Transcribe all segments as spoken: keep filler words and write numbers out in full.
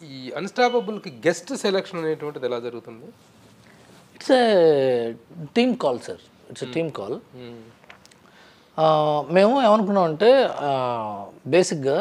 ఈ అన్స్టాపబుల్కి guest selection అనేటువంటిది ఎలా జరుగుతుంది? It's a team call sir, it's a team call. మేము ఏమనుకున్నామంటే బేసిక్గా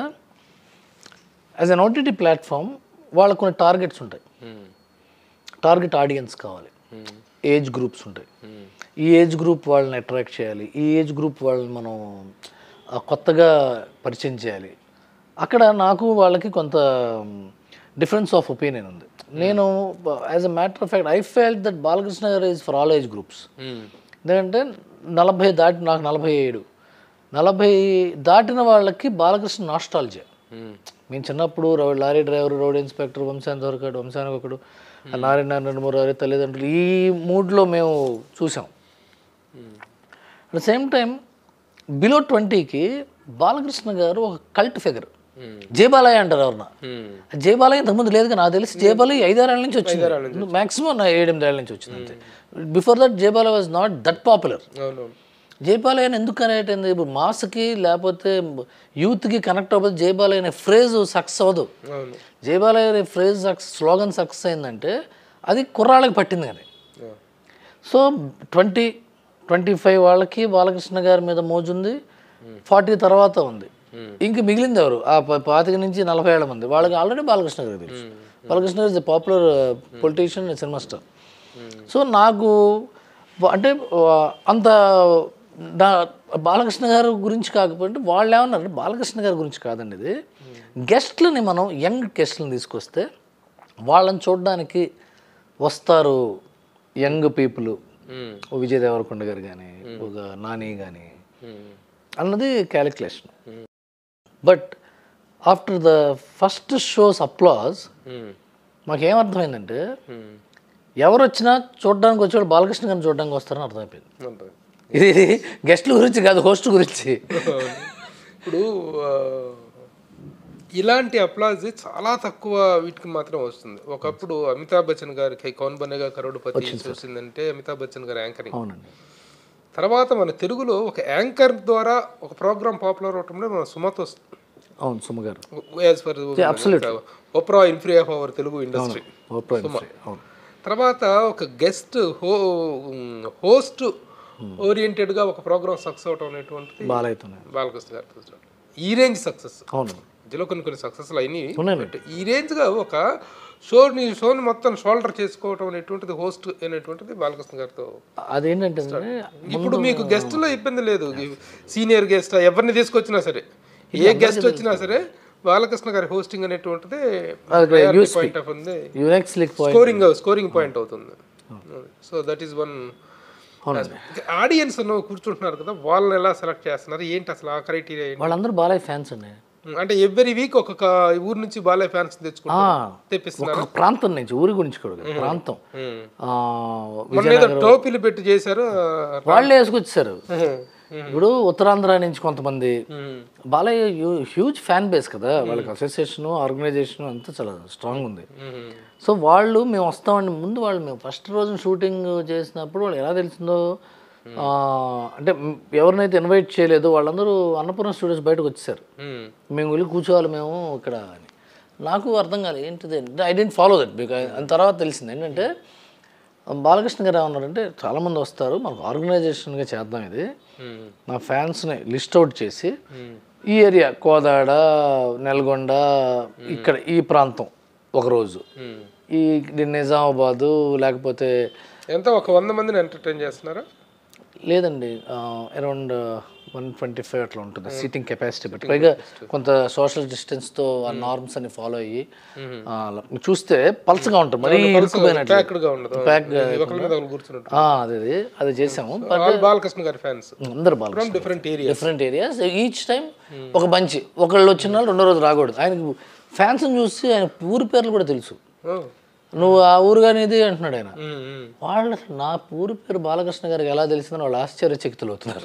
యాజ్ అన్ ఓటీటీ ప్లాట్ఫామ్ వాళ్ళకు కొన్ని టార్గెట్స్ ఉంటాయి, టార్గెట్ ఆడియన్స్ కావాలి, ఏజ్ గ్రూప్స్ ఉంటాయి. ఈ ఏజ్ గ్రూప్ వాళ్ళని అట్రాక్ట్ చేయాలి, ఈ ఏజ్ గ్రూప్ వాళ్ళని మనం కొత్తగా పరిచయం చేయాలి. అక్కడ నాకు వాళ్ళకి కొంత డిఫరెన్స్ ఆఫ్ ఒపీనియన్ ఉంది. నేను as a matter of fact I felt that Balakrishna గారు is for all age groups. ఎందుకంటే నలభై దాటి నాకు నలభై ఏడు నలభై దాటిన వాళ్ళకి బాలకృష్ణ నాస్టాలజీ. మేము చిన్నప్పుడు లారీ డ్రైవర్, రోడ్ ఇన్స్పెక్టర్, వంశానికి ఒకడు వంశానికి ఒకడు, నారాయణ నారాయణ మూరారి తల్లిదండ్రులు, ఈ మూడ్లో మేము చూసాం. At the same time below ట్వంటీకి బాలకృష్ణ గారు ఒక కల్ట్ ఫిగర్. జయబాలయ్య అంటారు ఎవరన్నా. జయబాలయ్య ఇంతకుముందు లేదు, నాకు తెలిసి జయబాలయ్య ఐదారేళ్ళ నుంచి వచ్చింది, మ్యాక్సిమం నా ఏడెనిమిదేళ్ళ నుంచి వచ్చింది అంతే. Before that Jai Balayya was not that popular. జయబాలయ్యని ఎందుకు కనెక్ట్ అయింది? ఇప్పుడు మాస్కి లేకపోతే యూత్కి కనెక్ట్ అవ్వదు. జయబాలయ్య అనే ఫ్రేజ్ సక్సెస్ అవ్వదు. జయబాలయ్య అనే ఫ్రేజ్ సక్సెస్, స్లోగన్ సక్సెస్ అయిందంటే అది కుర్రాళ్ళకి పట్టింది కానీ. సో ట్వంటీ ట్వంటీ ఫైవ్ వాళ్ళకి బాలకృష్ణ గారి మీద మోజుంది, ఫార్టీ తర్వాత ఉంది. ఇంక మిగిలింది ఎవరు? ఆ పాతిక నుంచి నలభై ఏళ్ళ మంది వాళ్ళకి ఆల్రెడీ బాలకృష్ణ గారు తెలుసు. బాలకృష్ణ గారు is a popular politician, cinema star. So నాకు అంటే అంత నా బాలకృష్ణ గారి గురించి కాకపోతే వాళ్ళు ఏమన్నారు, బాలకృష్ణ గారి గురించి కాదండి ఇది, గెస్ట్లని మనం యంగ్ గెస్ట్లను తీసుకొస్తే వాళ్ళని చూడడానికి వస్తారు యంగ్ పీపుల్, ఓ విజయ్ దేవరకొండ గారు కానీ, ఒక నాని కానీ అన్నది calculation. But after the first shows applause మాకేమర్థమైందంటే ఎవరు వచ్చినా చూడడానికి వచ్చేవాళ్ళు బాలకృష్ణ గారిని చూడడానికి వస్తారని అర్థమైపోయింది. ఇది గెస్ట్ల గురించి కాదు, హోస్ట్ గురించి. ఇప్పుడు ఇలాంటి అప్లాజ్ చాలా తక్కువ వీటికి మాత్రం వస్తుంది. ఒకప్పుడు అమితాబ్ బచ్చన్ గారికి కౌన్ బనేగా కరోడ్పతి చూసిందంటే అమితాబ్ బచ్చన్ గారు యాంకరింగ్. అవునండి. తర్వాత మన తెలుగులో ఒక యాంకర్ ద్వారా ఒక ప్రోగ్రామ్ పాపులర్ అవటంలో మన సుమత్ వస్తుంది. అవును, సుమ గారు Oprah Winfrey of our Telugu industry. తర్వాత ఒక గెస్ట్ హో హోస్ట్ ఓరియంటెడ్గా ఒక ప్రోగ్రామ్ సక్సెస్ అవటం అనేటువంటిది బాలకృష్ణ గారు. ఈ రేంజ్ సక్సెస్. అవును, మధ్యలో కొన్ని కొన్ని సక్సెస్లు అయినాయి. ఈ రేంజ్గా ఒక షోని షోని మొత్తం షోల్డర్ చేసుకోవటం అనేటువంటిది హోస్ట్ అనేటువంటిది బాలకృష్ణ గారితో. అదేంటంటే ఇప్పుడు మీకు గెస్ట్లో ఇబ్బంది లేదు, సీనియర్ గెస్ట్ ఎవరిని తీసుకొచ్చినా సరే, ఏ గెస్ట్ వచ్చినా సరే బాలకృష్ణ గారి హోస్టింగ్ అనేటువంటిది పాయింట్ ఆఫ్ ఉంది, స్కోరింగ్ స్కోరింగ్ పాయింట్ అవుతుంది. So that is one. Audience కూర్చుంటున్నారు కదా, వాళ్ళని ఎలా సెలెక్ట్ చేస్తున్నారు ఏంటి అసలు ఆ క్రైటీరియా? వాళ్ళందరూ బాలయ్య ఫ్యాన్స్ అండి. అంటే ఎవ్రీ వీక్ ఒక్కొక్క ఊరు నుంచి బాలయ్య ఫ్యాన్స్ తెచ్చుకుంటారు, తెప్పిస్తున్నారు. ప్రాంతం నుంచి, ఊరి గురించి కూడా ప్రాంతం. టోపీలు పెట్టి చేశారు, వాళ్ళే వేసుకొచ్చారు. ఇప్పుడు ఉత్తరాంధ్ర నుంచి కొంతమంది, బాలయ్య హ్యూజ్ ఫ్యాన్ బేస్ కదా, వాళ్ళకి అసోసియేషన్ ఆర్గనైజేషన్ అంతా చాలా స్ట్రాంగ్ ఉంది. సో వాళ్ళు మేము వస్తామండి ముందు, వాళ్ళు మేము ఫస్ట్ రోజు షూటింగ్ చేసినప్పుడు వాళ్ళు ఎలా తెలిసిందో, అంటే ఎవరినైతే ఇన్వైట్ చేయలేదో వాళ్ళందరూ అన్నపూర్ణ స్టూడియోస్ బయటకు వచ్చేసారు. మేము వెళ్ళి కూర్చోవాలి మేము ఇక్కడ అని. నాకు అర్థం కాలేదు ఏంటిది, I didn't follow that. Because అని తర్వాత తెలిసింది ఏంటంటే బాలకృష్ణ గారు ఏమన్నారంటే చాలామంది వస్తారు, మనకు ఆర్గనైజేషన్గా చేద్దాం ఇది, నా ఫ్యాన్స్ని లిస్ట్ అవుట్ చేసి ఈ ఏరియా కోదాడ, నల్గొండ, ఇక్కడ ఈ ప్రాంతం ఒకరోజు, ఈ నిజామాబాదు, లేకపోతే ఎంత ఒక వంద మందిని ఎంటర్టైన్ చేస్తున్నారా? లేదండి, అరౌండ్ వన్ ట్వంటీ ఫైవ్ అట్లా ఉంటుంది సీటింగ్ కెపాసిటీ. బట్ పైగా కొంత సోషల్ డిస్టెన్స్తో ఆ నార్మ్స్ అన్ని ఫాలో అయ్యి చూస్తే పల్చగా ఉంటుంది, మరీ ఇరుక్కుపోయినట్టు అదే అది చేసాము. బాలకృష్ణ గారి ఫ్యాన్స్ అందరు Balakrishna, different area different areas each time ఒక బంచి, ఒకళ్ళు వచ్చిన వాళ్ళు రెండో రోజు రాకూడదు. ఆయనకు ఫ్యాన్స్ని చూసి ఆయన ఊరి పేర్లు కూడా తెలుసు. నువ్వు ఆ ఊరుగానేది అంటున్నాడు ఆయన. వాళ్ళు నా ఊరి పేరు బాలకృష్ణ గారికి ఎలా తెలిసిందని వాళ్ళు ఆశ్చర్యచకితులు అవుతున్నారు.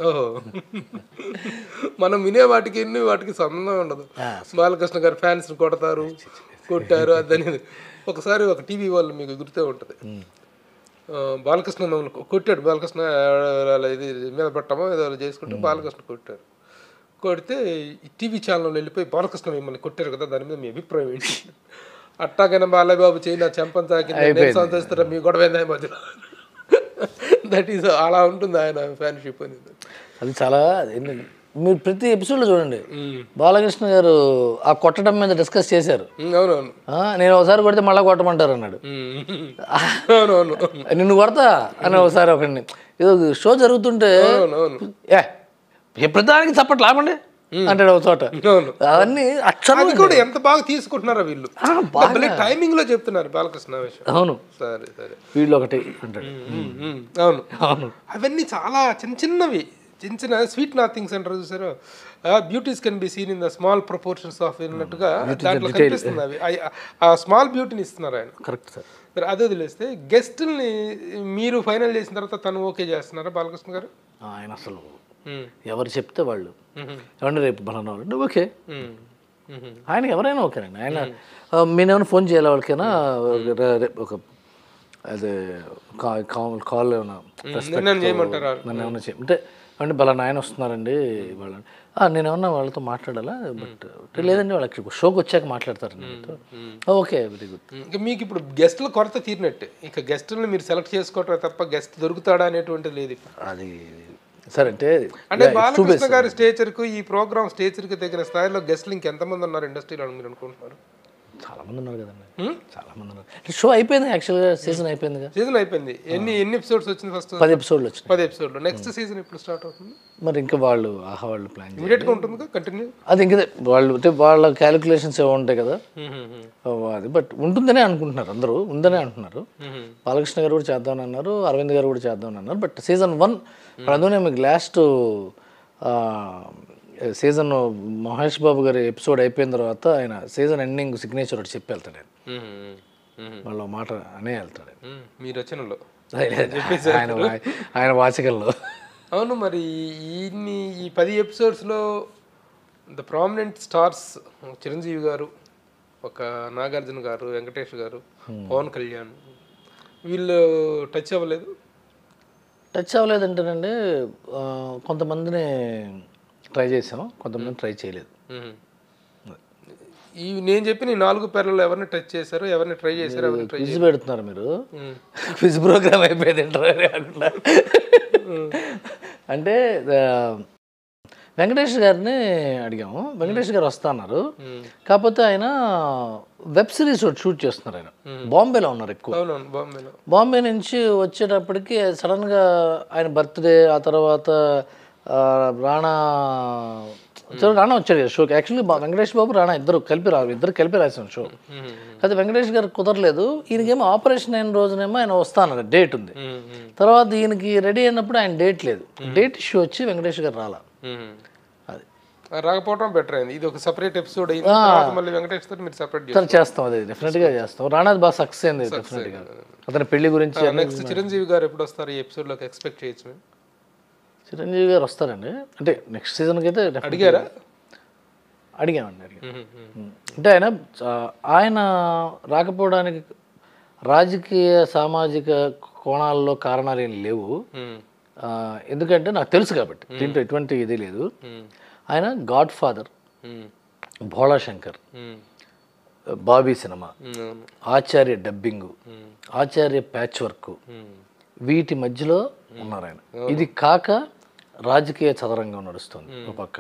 మనం వినే వాటికి ఎన్ని వాటికి సంబంధం ఉండదు. బాలకృష్ణ గారి ఫ్యాన్స్ కొడతారు, కొట్టారు అదని. ఒకసారి ఒక టీవీ వాళ్ళు మీకు గుర్తే ఉంటుంది, బాలకృష్ణ మమ్మల్ని కొట్టాడు, బాలకృష్ణ ఇది మీద పట్టమో ఏదో చేసుకుంటే బాలకృష్ణ కొట్టారు. కొడితే టీవీ ఛానల్లో వెళ్ళిపోయి బాలకృష్ణ మిమ్మల్ని కొట్టారు కదా, దాని మీద మీ అభిప్రాయం ఏంటి? అట్టాగైనా బాలయ్యబాబు చేయి నా చెంపని తాకి సంతోషిస్తారా మీ గొడవ మధ్యలో దట్ ఈస్ అలా ఉంటుంది ఆయన ఫ్యాన్షిప్ అనేది. అది చాలా మీరు ప్రతి ఎపిసోడ్లో చూడండి బాలకృష్ణ గారు ఆ కొట్టడం మీద డిస్కస్ చేశారు. అవునవును, నేను ఒకసారి కొడితే మళ్ళీ కొట్టమంటారు అన్నాడు. అవునవును, నిన్ను కొడతా అని ఒకసారి ఒకరిని ఏదో షో జరుగుతుంటే ఏ ప్రతిదానికి చప్పట్లు ఆపండి అంటాడు ఒక చోట. అవన్నీ అది కూడా ఎంత బాగా తీసుకుంటున్నారో వీళ్ళు, టైమింగ్ లో చెప్తున్నారు బాలకృష్ణ విషయం. అవును, సరే సరే వీళ్ళు ఒకటి అంటాడు. అవును అవును, అవన్నీ చాలా చిన్న చిన్నవి, చిన్న చిన్న స్వీట్ నథింగ్స్ అంటారు చూసారు. Beauties can be seen in the small proportions of అన్నట్టుగా దాంట్లో కనిపిస్తుంది. అవి ఆ స్మాల్ బ్యూటీని ఇస్తున్నారు ఆయన. Correct sir. మరి అదే వదిలేస్తే గెస్ట్ని మీరు ఫైనల్ చేసిన తర్వాత తను ఓకే చేస్తున్నారా బాలకృష్ణ గారు? ఆయన అసలు ఎవరు చెప్తే వాళ్ళు ఏమంటే రేపు బలన వాళ్ళు ఓకే, ఆయనకి ఎవరైనా ఓకేనండి. ఆయన మీరేమైనా ఫోన్ చేయాలి వాళ్ళకైనా ఒక అదే కాల్ ఏమైనా నన్ను ఏమన్నా అంటే అంటే బలానా ఆయన వస్తున్నారండి వాళ్ళని నేను ఏమన్నా వాళ్ళతో మాట్లాడాలా, బట్ లేదండి వాళ్ళకి షోకి వచ్చాక మాట్లాడతారండి. Okay very good. ఇంకా మీకు ఇప్పుడు గెస్టుల కొరత తీరినట్టే, ఇంకా గెస్టులను మీరు సెలెక్ట్ చేసుకోవటమే తప్ప గెస్ట్ దొరుకుతాడా అనేటువంటిది లేదు. అది సరే అంటే అంటే బాలకృష్ణ గారి స్టేచర్కు ఈ ప్రోగ్రామ్ స్టేచర్కి తగిన స్థాయిలో గెస్టులు ఇంకెంతమంది ఉన్నారు ఇండస్ట్రీలో అని మీరు అనుకుంటున్నారు? చాలా మంది ఉన్నారు కదండి, చాలా మంది ఉన్నారు. షో అయిపోయింది యాక్చువల్గా, సీజన్ అయిపోయింది కదా. సీజన్ అయిపోయింది. ఎన్ని ఎన్ని ఎపిసోడ్స్ వచ్చింది? ఫస్ట్ పది ఎపిసోడ్లు వచ్చింది. పది ఎపిసోడ్లు. నెక్స్ట్ సీజన్ ఎప్పుడు స్టార్ట్ అవుతుంది మరి? ఇంకా వాళ్ళు ఆహా వాళ్ళు ప్లాన్ ఇమీడియట్గా ఉంటుంది కంటిన్యూ. అది ఇంకా వాళ్ళు అంటే వాళ్ళ క్యాలిక్యులేషన్స్ ఏమో ఉంటాయి కదా అది, బట్ ఉంటుందనే అనుకుంటున్నారు అందరూ, ఉందనే అంటున్నారు. బాలకృష్ణ గారు కూడా చేద్దామని అన్నారు, అరవింద్ గారు కూడా చేద్దామని అన్నారు. బట్ సీజన్ వన్ అందులోనే మీకు లాస్ట్ సీజన్ మహేష్ బాబు గారి ఎపిసోడ్ అయిపోయిన తర్వాత ఆయన సీజన్ ఎండింగ్ సిగ్నేచర్ ఒకటి చెప్పి వెళ్తాడు. ఆయన వాళ్ళ మాట అనే వెళ్తాడు మీ రచనలో, ఆయన ఆయన వాచకల్లో. అవును, మరి ఇన్ని ఈ పది ఎపిసోడ్స్లో ద ప్రామినెంట్ స్టార్స్ చిరంజీవి గారు, ఒక నాగార్జున గారు, వెంకటేష్ గారు, పవన్ కళ్యాణ్, వీళ్ళు టచ్ అవ్వలేదు? టచ్ అవ్వలేదంటేనండి కొంతమందిని ట్రై చేసాం, కొంతమంది ట్రై చేయలేదు. ఈ నేను చెప్పిన ఈ నాలుగు పేర్లలో ఎవరిని టచ్ చేశారు, ఎవరిని ట్రై చేశారు? ఎవరిని ట్రై క్విజ్ పెడుతున్నారు మీరు, క్విజ్ ప్రోగ్రామ్ అయిపోయింది కాకుండా. అంటే వెంకటేష్ గారిని అడిగాము, వెంకటేష్ గారు వస్తా అన్నారు. కాకపోతే ఆయన వెబ్ సిరీస్ ఒకటి షూట్ చేస్తున్నారు. ఆయన బాంబేలో ఉన్నారు ఎక్కువ. బాంబే నుంచి వచ్చేటప్పటికి సడన్గా ఆయన బర్త్డే, ఆ తర్వాత రాణా రాణా వచ్చాడు కదా షోకి. యాక్చువల్లీ వెంకటేష్ బాబు రాణా ఇద్దరు కలిపి రా ఇద్దరు కలిపి రాసాం షో. అయితే వెంకటేష్ గారికి కుదరలేదు. ఈయనకేమో ఆపరేషన్ అయిన రోజునేమో ఆయన వస్తానన్నారు, డేట్ ఉంది. తర్వాత ఈయనకి రెడీ అయినప్పుడు ఆయన డేట్ లేదు, డేట్ ఇష్యూ వచ్చి వెంకటేష్ గారు రాలా. అది రాకపోవడం బెటర్ అయింది. ఇది ఒక సెపరేట్ ఎపిసోడ్ అయింది. మళ్ళీ వెంకటేష్ తో మీరు సెపరేట్ చేస్తాం, అది డెఫినెట్గా చేస్తాం. రాణాది బాగా సక్సెస్ అయింది డెఫినెట్గా. అతని పెళ్లి గురించి. నెక్స్ట్ చిరంజీవి గారు ఎప్పుడు వస్తారు ఈ ఎపిసోడ్లోకి ఎక్స్పెక్ట్ చేయొచ్చు? చిరంజీవి గారు వస్తారండి, అంటే నెక్స్ట్ సీజన్కి అయితే. అడిగారా? అడిగామండి, అడిగాం. అంటే ఆయన ఆయన రాకపోవడానికి రాజకీయ సామాజిక కోణాల్లో కారణాలు ఏం లేవు. ఎందుకంటే నాకు తెలుసు కాబట్టి, దీంట్లో ఎటువంటి ఇది లేదు. ఆయన Godfather, Bhola Shankar, Bobby cinema, Acharya dubbing, Acharya patch work, వీటి మధ్యలో ఉన్నారు ఆయన. ఇది కాక రాజకీయ చదరంగం నడుస్తుంది ఒక పక్క.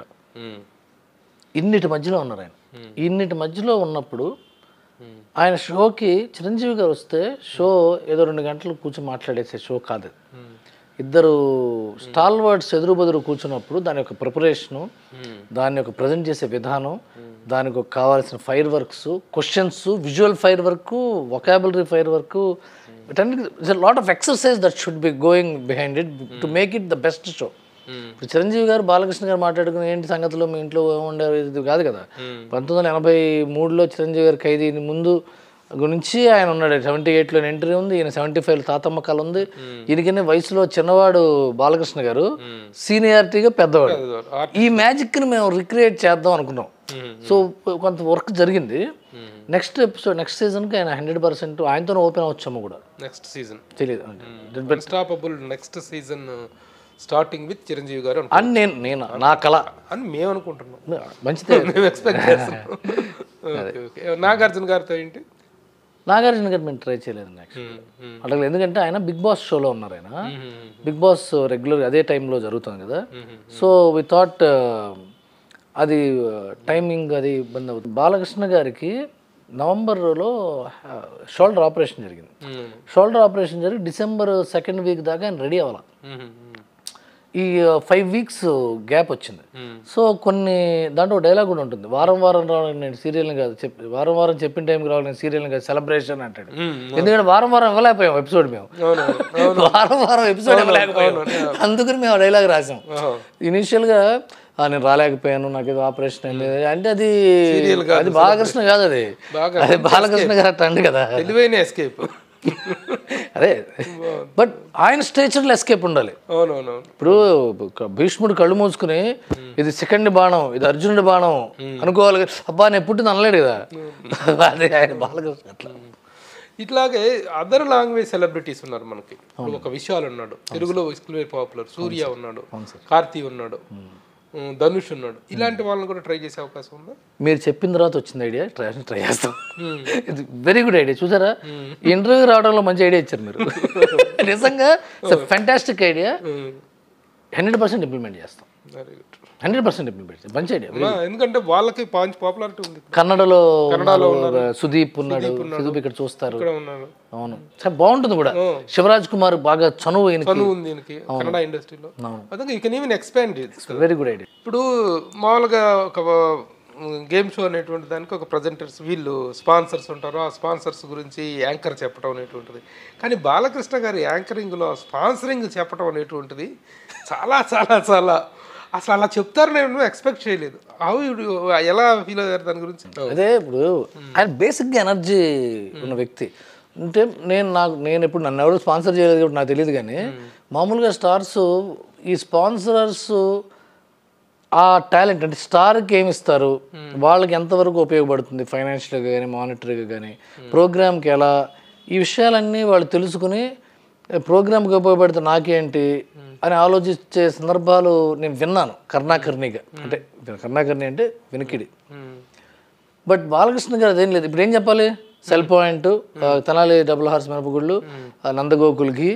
ఇన్నిటి మధ్యలో ఉన్నారు ఆయన. ఇన్నిటి మధ్యలో ఉన్నప్పుడు ఆయన షోకి చిరంజీవి గారు వస్తే షో ఏదో రెండు గంటలు కూర్చొని మాట్లాడేసే షో కాదు. ఇద్దరు స్టాల్ వర్డ్స్ ఎదురు బదురు కూర్చున్నప్పుడు దాని యొక్క ప్రిపరేషను, దాని యొక్క ప్రజెంట్ చేసే విధానం, దానికి కావాల్సిన fire works, questions, visual fire work, vocabulary fire work, it's a lot of exercise that should be going behind it to make it the best show. ఇప్పుడు చిరంజీవి గారు బాలకృష్ణ గారు మాట్లాడుకుని ఏంటి సంగతిలో మీ ఇంట్లో ఉండే ఇది కాదు కదా. పంతొమ్మిది వందల ఎనభై మూడులో చిరంజీవి గారి ఖైదీ ముందు గురించి ఆయన ఉన్నాడు. సెవెంటీ ఎయిట్లో ఎంట్రీ ఉంది, ఈయన సెవెంటీ ఫైవ్ తాతమ్మ కళ ఉంది. ఈయనకనే వయసులో చిన్నవాడు బాలకృష్ణ గారు, సీనియారిటీగా పెద్దవాడు. ఈ మ్యాజిక్ని మేము రిక్రియేట్ చేద్దాం అనుకున్నాం. సో కొంత వర్క్ జరిగింది. నెక్స్ట్ ఎపిసోడ్ నెక్స్ట్ సీజన్కి ఆయన హండ్రెడ్ పర్సెంట్ ఆయనతో ఓపెన్ అవచ్చాము కూడా. నెక్స్ట్ సీజన్ తెలియదు, unstoppable next season starting with Chiranjeevi గారు అని నేను నేను నా కళ అని మేము అనుకుంటున్నాం. మంచిదే, మేము ఎక్స్పెక్ట్ చేస్తున్నాం. నాగార్జున గారితో ఏంటి? నాగార్జున గారు మేము ట్రై చేయలేదండి యాక్చువల్లీ అడగలేదు, ఎందుకంటే ఆయన బిగ్ బాస్ షోలో ఉన్నారు. ఆయన బిగ్ బాస్ రెగ్యులర్ అదే టైంలో జరుగుతుంది కదా, సో వి థాట్ అది టైమింగ్ అది ఇబ్బంది అవుతుంది. బాలకృష్ణ గారికి నవంబర్లో షోల్డర్ ఆపరేషన్ జరిగింది. షోల్డర్ ఆపరేషన్ జరిగి డిసెంబర్ సెకండ్ వీక్ దాకా ఆయన రెడీ అవ్వాలి. ఈ ఫైవ్ వీక్స్ గ్యాప్ వచ్చింది. సో కొన్ని దాంట్లో డైలాగ్ కూడా ఉంటుంది, వారం వారం రావాలి నేను సీరియల్ని కాదు చెప్పి వారం వారం చెప్పిన టైంకి రావాలి నేను సీరియల్ని కాదు సెలబ్రేషన్ అంటాడు. ఎందుకంటే వారం వారం ఇవ్వలేకపోయాం ఎపిసోడ్, మేము వారం వారం ఎపిసోడ్ ఇవ్వలేకపోయాం, అందుకని మేము ఆ డైలాగ్ రాసాం. ఇనీషియల్గా నేను రాలేకపోయాను నాకు ఏదో ఆపరేషన్ అయింది అంటే అది అది బాలకృష్ణ కాదు, అది అది బాలకృష్ణ గారు అట్లా అండి కదా, ఎస్కేప్. అదే బట్ ఆయన స్టేచర్లో ఎస్కేప్ ఉండాలి. ఇప్పుడు భీష్ముడు కళ్ళు మూసుకుని ఇది సెకండ్ బాణం ఇది అర్జునుడి బాణం అనుకోవాలి, అబ్బా నేను పుట్టింది అనలేడు కదా, అదే ఆయన బాలకృష్ణ అట్లా. ఇట్లాగే అదర్ లాంగ్వేజ్ సెలబ్రిటీస్ ఉన్నారు మనకి. ఒక విశాల్ ఉన్నాడు, తెలుగులో పాపులర్, సూర్య ఉన్నాడు, కార్తీ ఉన్నాడు, ధనుష్ ఉన్నాడు. ఇలాంటి వాళ్ళని కూడా ట్రై చేసే అవకాశం ఉందా? మీరు చెప్పిన తర్వాత వచ్చింది ఐడియా, ట్రై ట్రై చేస్తాం. ఇది వెరీ గుడ్ ఐడియా. చూసారా, ఇంటర్వ్యూ రావడంలో మంచి ఐడియా ఇచ్చారు మీరు, నిజంగా fantastic idea. Hundred percent implement చేస్తాం, హండ్రెడ్ పర్సెంట్ ఇంప్లిమెంట్ చేస్తాం. మంచి ఐడియా, ఎందుకంటే వాళ్ళకి పాపులారిటీ ఉంది. కన్నడలో కన్నడలో సుదీప్ ఉన్నాడు, సుదీప్ ఇక్కడ చూస్తారు, అవును సార్ బాగుంటుంది కూడా. శివరాజ్ కుమార్ బాగా చనువు కన్నడ ఇండస్ట్రీలో, వెరీ గుడ్ ఐడియా. ఇప్పుడు మామూలుగా ఒక గేమ్ షో అనేటువంటి దానికి ఒక ప్రజెంటర్స్ వీళ్ళు స్పాన్సర్స్ ఉంటారు, ఆ స్పాన్సర్స్ గురించి యాంకర్ చెప్పడం అనేటువంటిది. కానీ బాలకృష్ణ గారి యాంకరింగ్లో స్పాన్సరింగ్ చెప్పడం అనేటువంటిది చాలా చాలా చాలా అసలు అలా చెప్తారు నేను ఎక్స్పెక్ట్ చేయలేదు. అవి ఎలా ఫీల్ అయ్యారు దాని గురించి? అదే ఇప్పుడు ఆయన బేసిక్గా ఎనర్జీ ఉన్న వ్యక్తి అంటే, నేను నాకు నేను ఇప్పుడు నన్ను ఎవరు స్పాన్సర్ చేయలేదు కాబట్టి నాకు తెలియదు, కానీ మామూలుగా స్టార్స్ ఈ స్పాన్సరర్స్ ఆ టాలెంట్ అంటే స్టార్కి ఏమి ఇస్తారు, వాళ్ళకి ఎంతవరకు ఉపయోగపడుతుంది ఫైనాన్షియల్గా కానీ మానిటరీగా కానీ, ప్రోగ్రామ్కి ఎలా, ఈ విషయాలన్నీ వాళ్ళు తెలుసుకుని ప్రోగ్రామ్కి ఉపయోగపడితే నాకేంటి అని ఆలోచించే సందర్భాలు నేను విన్నాను కర్ణాకర్ణిగా. అంటే కర్ణాకర్ణి అంటే వినికిడి. బట్ బాలకృష్ణ గారు అదేం లేదు. ఇప్పుడు ఏం చెప్పాలి, cell point, Tenali double horse మినపగుళ్ళు, నందగోకుల్కి,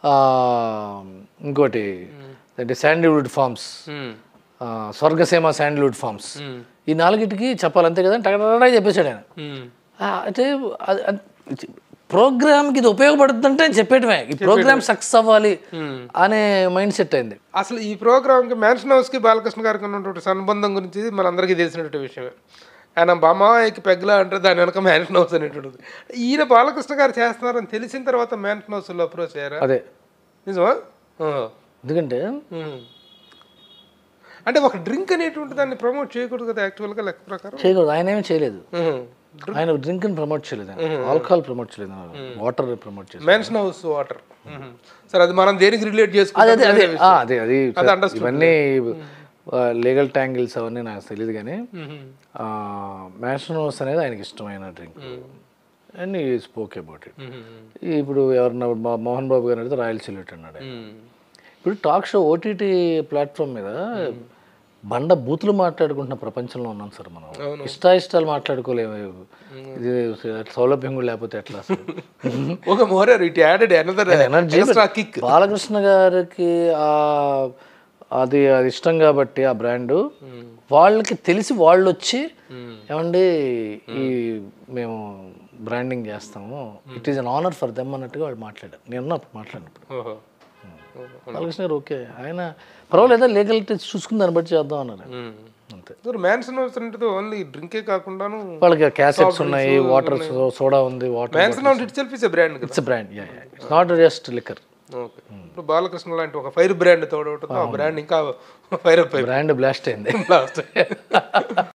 ఇంకోటి అంటే sandalwood farms, Swargaseema sandalwood farms, ఈ నాలుగిటికి చెప్పాలి అంతే కదా, టగటగా చెప్పేశాడు ఆయన. అంటే ప్రోగ్రామ్కి ఇది ఉపయోగపడుతుందంటే చెప్పేయటమే, ఈ ప్రోగ్రామ్ సక్సెస్ అవ్వాలి అనే మైండ్ సెట్ అయింది. అసలు ఈ ప్రోగ్రామ్కి మ్యాన్షన్ హౌస్కి బాలకృష్ణ గారికి ఉన్నటువంటి సంబంధం గురించి మనందరికీ తెలిసినటువంటి విషయమే. ఆయన బామాయికి పెగ్గలా అంటే దాని వెనక మ్యాన్షన్ హౌస్ అనేటువంటిది. ఈయన బాలకృష్ణ గారు చేస్తున్నారని తెలిసిన తర్వాత మ్యాన్షన్ హౌస్లో అప్రోచ్ అయ్యారా? అదే నిజమా? ఎందుకంటే అంటే ఒక డ్రింక్ అనేటువంటి దాన్ని ప్రమోట్ చేయకూడదు కదా యాక్చువల్గా, లెక్క ప్రకారం చేయకూడదు. ఆయన ఏమీ చేయలేదు, ఆయన డ్రింక్ ని ప్రమోట్ చేయలేదు, ఆల్కహాల్ ప్రమోట్ చేయలేదు, వాటర్ ప్రమోట్ చేయలేదు. మ్యాన్షన్ హౌస్ వాటర్ సార్, అది మనం దేనికి రిలేట్ చేసుకుంటాం? అదే అదే అదే అది ఇవన్నీ లీగల్ ట్యాంగిల్స్ అవన్నీ నాకు తెలియదు, కానీ మ్యాన్షన్ హౌస్ అనేది ఆయనకి ఇష్టమైన drink and he spoke about it. ఇప్పుడు ఎవరన్నా మోహన్ బాబు గారు అడిగితే రాయల్ సెల్యూట్ అన్నాడు. ఇప్పుడు టాక్ షో ఓటీటీ ప్లాట్ఫామ్ మీద బండ బూతులు మాట్లాడుకుంటున్న ప్రపంచంలో ఉన్నాం సార్ మనం. ఇష్టాయిష్టాలు మాట్లాడుకోలేము, ఇది సౌలభ్యం కూడా లేకపోతే ఎట్లా ఎనర్జీ. బాలకృష్ణ గారికి అది అది ఇష్టం కాబట్టి ఆ బ్రాండ్ వాళ్ళకి తెలిసి వాళ్ళు వచ్చి ఏమండి ఈ మేము బ్రాండింగ్ చేస్తాము, it is an honour for them అన్నట్టుగా వాళ్ళు మాట్లాడారు. నేను అప్పుడు మాట్లాడినప్పుడు బాలకృష్ణ గారు ఓకే ఆయన పర్వాలేదా లీగలిటీ చూసుకుని దాన్ని బట్టి చేద్దాం అన్నారు అంతే. మ్యాన్షన్ హౌస్ అంటే ఓన్లీ డ్రింకే కాకుండా వాళ్ళకి క్యాసెట్స్ ఉన్నాయి, వాటర్ సోడా ఉంది, water Mansion House itself is a brand. It's a brand, yeah yeah it's not just liquor. Okay, ఇప్పుడు బాలకృష్ణ లాంటి ఒక ఫైర్ బ్రాండ్ తోడవుతుంది, ఆ బ్రాండ్ ఇంకా ఫైర్ అప్ బ్రాండ్ బ్లాస్ట్ అయింది.